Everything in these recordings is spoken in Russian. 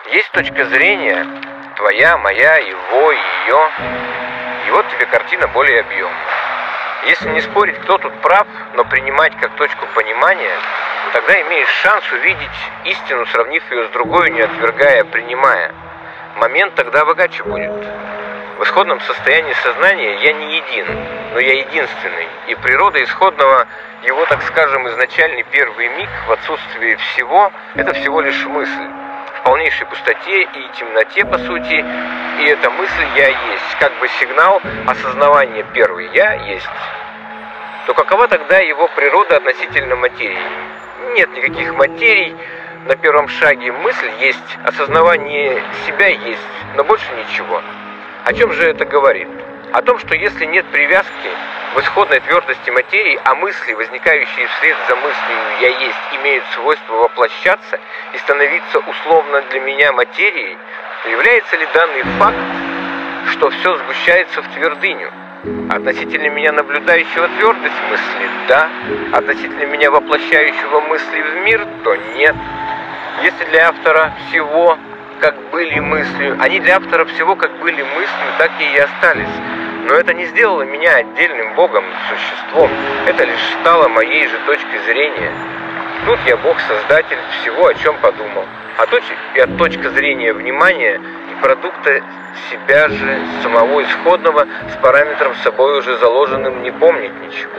Есть точка зрения, твоя, моя, его, ее, и вот тебе картина более объемная. Если не спорить, кто тут прав, но принимать как точку понимания, тогда имеешь шанс увидеть истину, сравнив ее с другой, не отвергая, а принимая. Момент тогда богаче будет. В исходном состоянии сознания я не един, но я единственный. И природа исходного, его, так скажем, изначальный первый миг в отсутствии всего, это всего лишь мысль. В полнейшей пустоте и темноте, по сути, и эта мысль «я есть», как бы сигнал осознавания первый «я есть». То какова тогда его природа относительно материи? Нет никаких материй. На первом шаге мысль есть, осознавание себя есть, но больше ничего. О чем же это говорит? О том, что если нет привязки в исходной твердости материи, а мысли, возникающие вслед за мыслью «я есть», имеют свойство воплощаться и становиться условно для меня материей, то является ли данный факт, что все сгущается в твердыню? Относительно меня, наблюдающего твердость мысли, да. Относительно меня, воплощающего мысли в мир, то нет. Если для автора всего, как были мыслью, они для автора всего, как были мыслью, так и остались. Но это не сделало меня отдельным Богом, существом. Это лишь стало моей же точкой зрения. Тут я Бог-создатель всего, о чем подумал. А тут и от точки зрения внимания и продукта себя же, самого исходного, с параметром собой уже заложенным, не помнить ничего.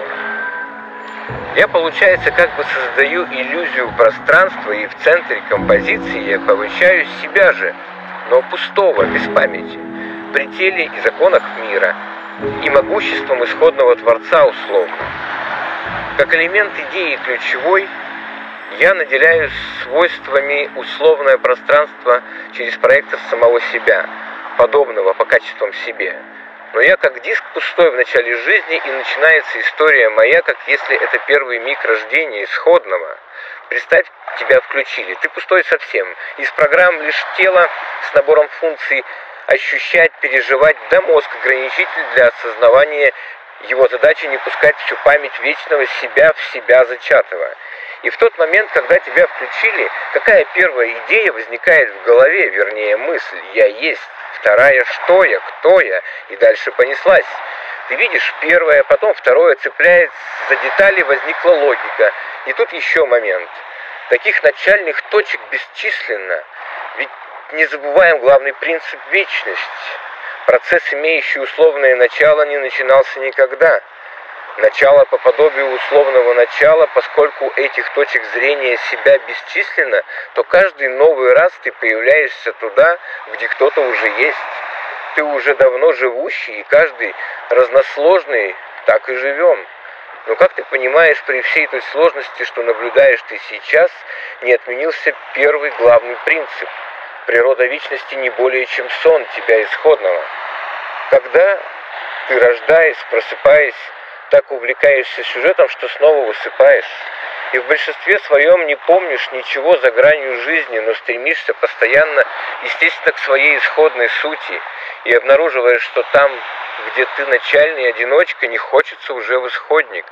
Я, получается, как бы создаю иллюзию пространства, и в центре композиции я помещаю себя же, но пустого, без памяти, в пределе и законах мира, и могуществом исходного Творца условно. Как элемент идеи ключевой, я наделяю свойствами условное пространство через проектор самого себя, подобного по качествам себе. Но я как диск пустой в начале жизни, и начинается история моя, как если это первый миг рождения исходного. Представь, тебя включили, ты пустой совсем. Из программ лишь тело с набором функций ощущать, переживать, да мозг ограничитель для осознавания. Его задача не пускать всю память вечного себя в себя зачатого. И в тот момент, когда тебя включили, какая первая идея возникает в голове, вернее мысль «я есть», вторая «что я», «кто я», и дальше понеслась. Ты видишь первое, потом второе цепляет, за детали возникла логика. И тут еще момент. Таких начальных точек бесчисленно, ведь не забываем главный принцип – вечность. Процесс, имеющий условное начало, не начинался никогда. Начало по подобию условного начала, поскольку этих точек зрения себя бесчисленно, то каждый новый раз ты появляешься туда, где кто-то уже есть. Ты уже давно живущий, и каждый разносложный, так и живем. Но как ты понимаешь, при всей той сложности, что наблюдаешь ты сейчас, не отменился первый главный принцип. Природа вечности не более чем сон тебя исходного. Когда ты, рождаясь, просыпаясь, так увлекаешься сюжетом, что снова высыпаешь. И в большинстве своем не помнишь ничего за гранью жизни, но стремишься постоянно, естественно, к своей исходной сути. И обнаруживаешь, что там, где ты начальный одиночка, не хочется уже в исходник.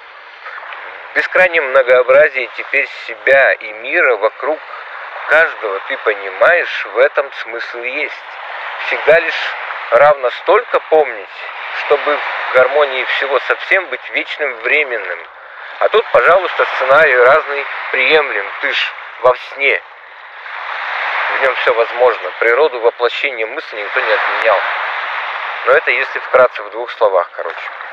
В бескрайнем многообразии теперь себя и мира вокруг каждого ты понимаешь, в этом смысл есть. Всегда лишь равно столько помнить, чтобы в гармонии всего совсем быть вечным временным. А тут, пожалуйста, сценарий разный приемлем, ты ж во сне. В нем все возможно. Природу воплощения мысли никто не отменял. Но это если вкратце в двух словах, короче.